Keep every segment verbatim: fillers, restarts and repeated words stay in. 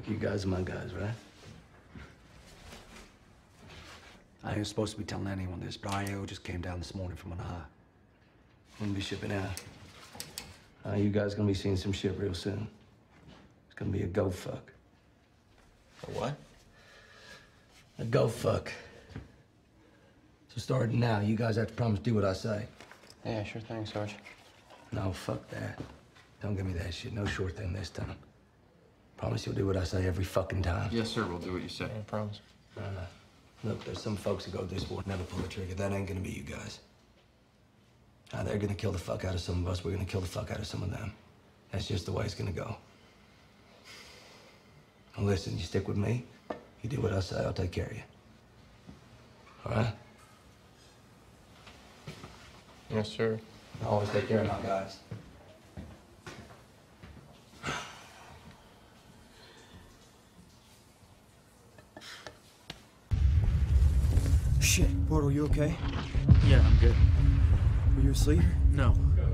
You guys are my guys, right? I ain't supposed to be telling anyone this, but I O just came down this morning from an high. I'm gonna be shipping out. Uh, you guys gonna be seeing some shit real soon. It's gonna be a go fuck. A what? A go fuck. So starting now, you guys have to promise to do what I say. Yeah, sure thing, Sarge. No, fuck that. Don't give me that shit. No short thing this time. Promise you'll do what I say every fucking time. Yes, sir. We'll do what you say. I promise. Uh, look, there's some folks who go this board never pull the trigger. That ain't gonna be you guys. Uh, they're gonna kill the fuck out of some of us. We're gonna kill the fuck out of some of them. That's just the way it's gonna go. Now listen, you stick with me. You do what I say, I'll take care of you. All right? Yes, sir. I always take care of my guys. Shit, Portal, you okay? Yeah, I'm good. Were you asleep? No.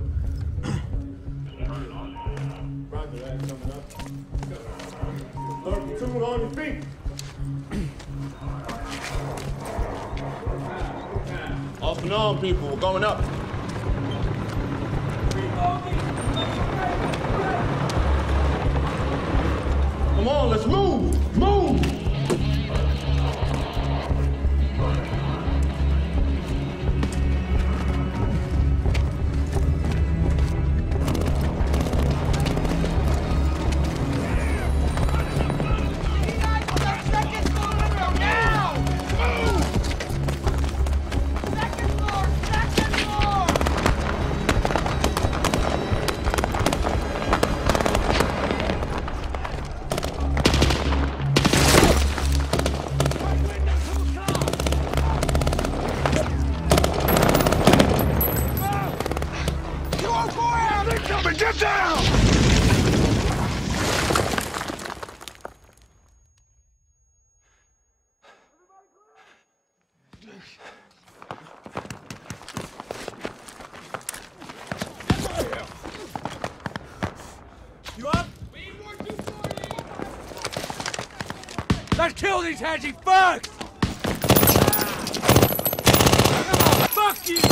thirty-two on your feet. Off and on, people. We're going up. Come on, let's move. Move. Get down! You up? Let's kill these hedgy fucks! Come on, fuck you!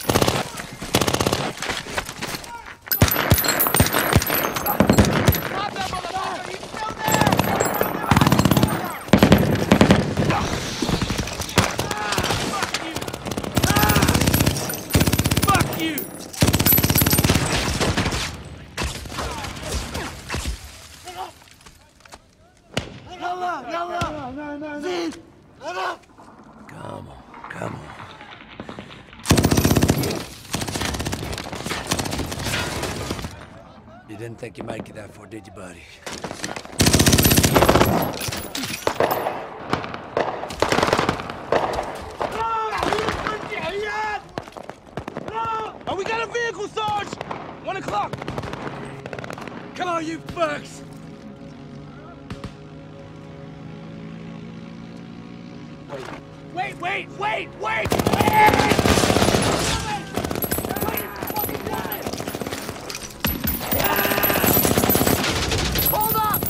Come on, come on. You didn't think you'd make it that far, did you, buddy? Oh, we got a vehicle, Sarge! One o'clock! Come on, you fucks! Wait, wait, wait, wait, wait! Hold up!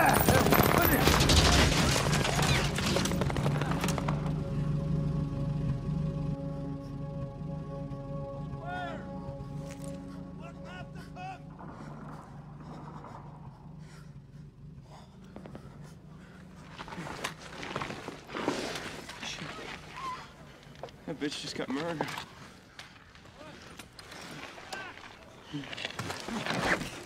That bitch just got murdered.